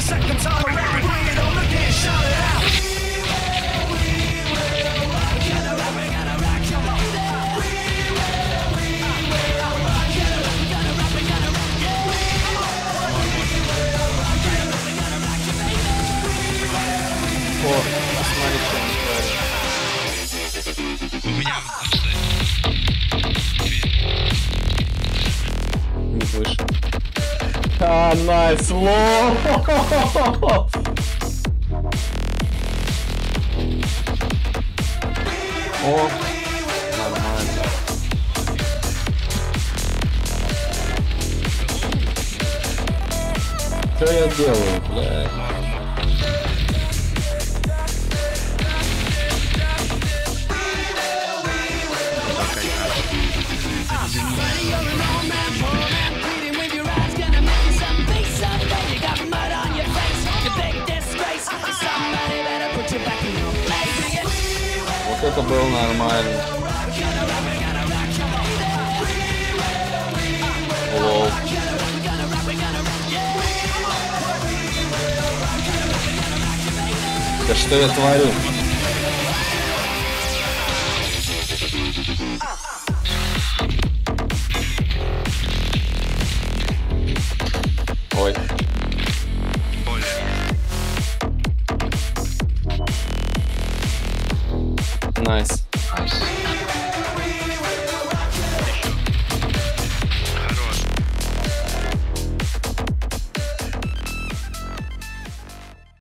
О, посмотри, что он творит. У меня Не вышел. А, найс, лоу! О, нормально. Что я делаю, блядь? Вот это было нормально. Лол. Да что я творю? Ой. Найс. Nice.